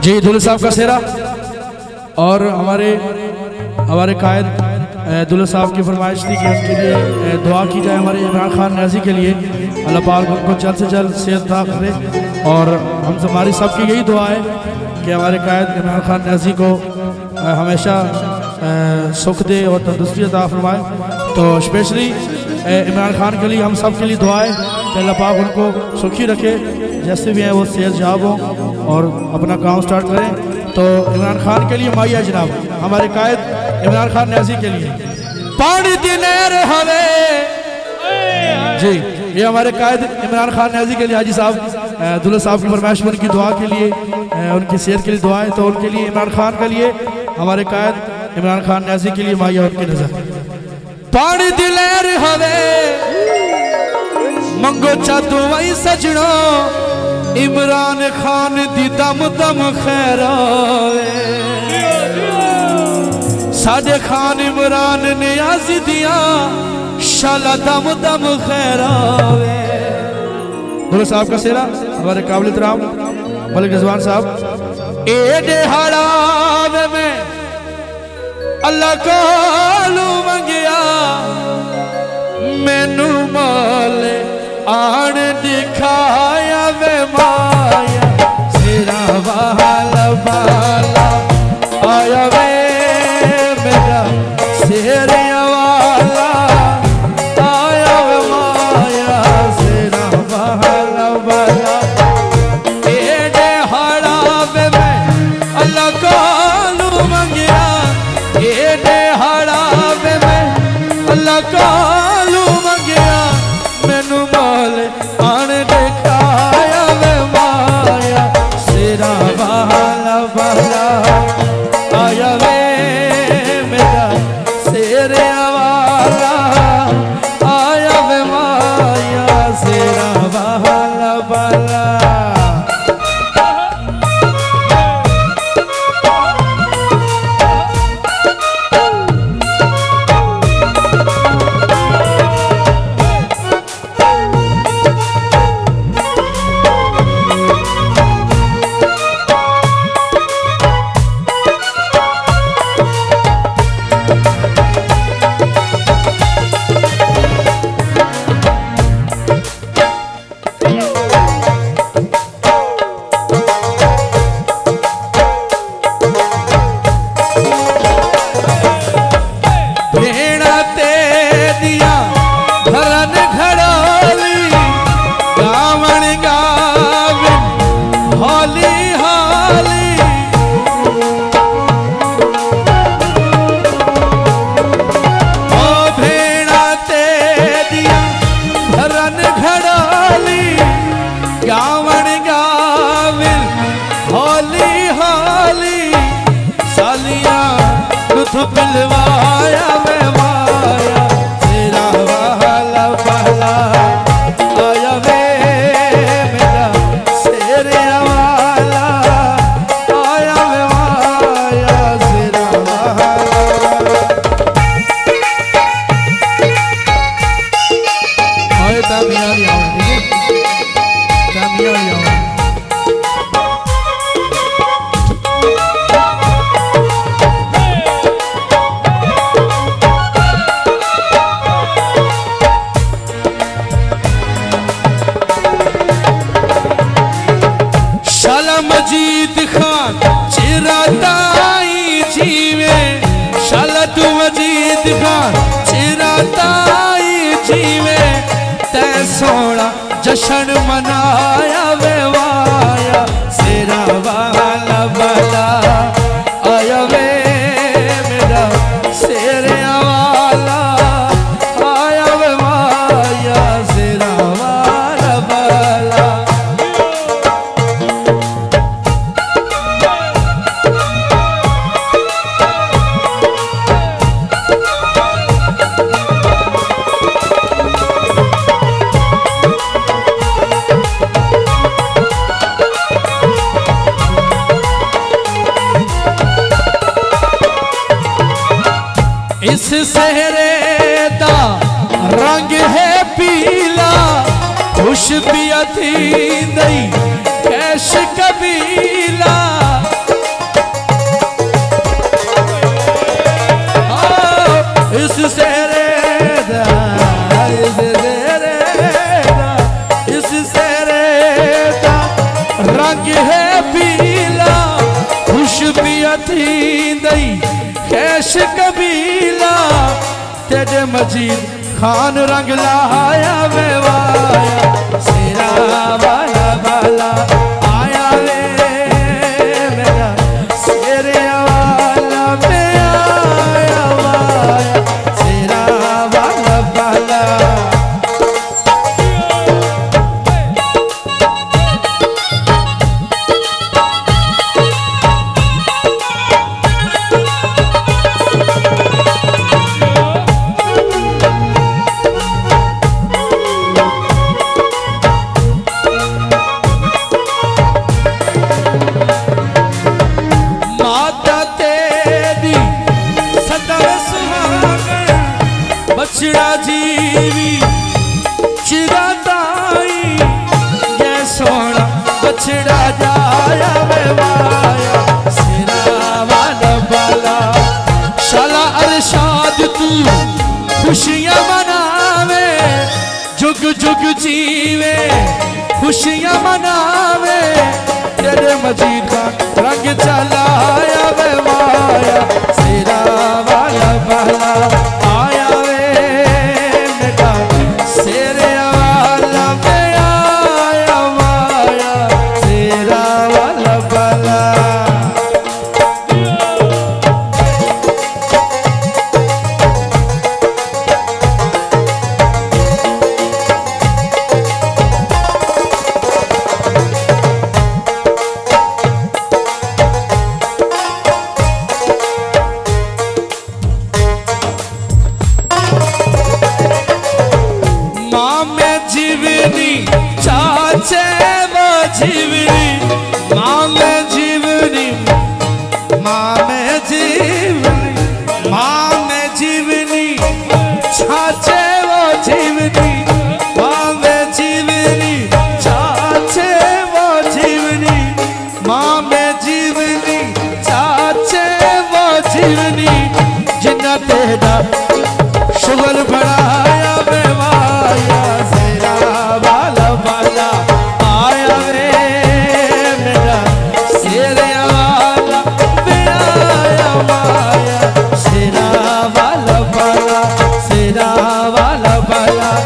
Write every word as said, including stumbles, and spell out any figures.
जी दुल्हे साहब का सेहरा और हमारे हमारे कायद दुल्हे साहब की फरमाइश थी कि उनके लिए दुआ की जाए हमारे इमरान खान न्याजी के लिए। अल्लाह पाक उनको जल्द से जल्द सेहत अता करे और हम हमारी सबकी यही दुआ है कि हमारे कायद इमरान खान न्याजी को हमेशा सुख दे और तंदुरुस्ती अता फरमाए। तो स्पेशली इमरान खान के लिए हम सब के लिए दुआ है कि अल्लाह पाक उनको सुखी रखे, जैसे भी हैं वो सेहत याब हों और अपना काम स्टार्ट करें। तो इमरान खान के लिए माइया जनाब हमारे कायद इमरान खान न्याजी के लिए पानी दिनेर हवे जी, ये हमारे कायद इमरान खान न्याजी के लिए हाजी साहब दुल्हे साहब की फरमाइश में उनकी दुआ के लिए, उनकी सेहत के लिए दुआ है। तो उनके लिए इमरान खान के लिए हमारे कायद इमरान खान न्याजी के लिए माइया उनकी नजर पानी दिलेर हवे मंगो चातू वही सजनो इमरान खान दी दम दम खैरावे साडे खान इमरान न्याजी दिया शाला दम दम खैरावे। दुल्हे साहब का सेहरा हमारे काबिल इतराम मलिक रिजवान साहब। एडे हड़ावे में अल्लाह कोलू मंगिया मैनू माले आन दिखाया वे माया सिरा वाला वाला आया वे मेरा सेहरे वाला आया वे माया सिरा वाला वाला। एडे हड़ावे में अल्लाह कोलू मंगिया एडे हड़ावे में अल्लाह कोलू मंगिया मैनू मोल आन दिखाया वे माया सिरा वाला वाला आया वे मेरा सेहरे वाला आया वे माया सिरा वाला वाला। पिलवाया वे माया सिरा वाला वाला आया वे मेरा सेहरे वाला आया वे माया सिरा वाला। आए तामिया लिया तामिया लिया मजीद खान चिराताई जीवे शाला तू मजीद खान चिराताई जीवे तै सोना जश्न मनाया वे वाया सिरा वाला वाला आया वे मेरा सेहरे वाला आया वे माया सिरा वाला वाला। इस सेहरे दा रंग है पीला खुश भी थी दई कैश कबीला कैश कबीला तेरे मजीद खान रंग लाया वे वाया शेरा वाला वाला आया वे मेरा शेरे वाला वे आया वाया शेरा वाला वाला। बछड़ा जीवी चिराताई ये सोना बछड़ा जाया वे वाया शेरा वाला वाला। शाला अरशाद तू खुशियां मनावे जुग जुग जीवे खुशियां मनावे तेरे मजीद का रंग चलाया वे वाया शेरा वाला वाला आया चाचे वो जीवनी माँ में जीवनी माँ में जीवनी माँ में जीवनी चाचे वो जीवनी माँ में जीवनी चाचे वो जीवनी माँ में जीवनी चाचे वो जीवनी जिन्ना तेरा शुगर बढ़ाया वे वाया शेरा वाला वाला आया वे मेरा शेरे वाला वे आया वाया शेरा वाला वाला शेरा वाला वाला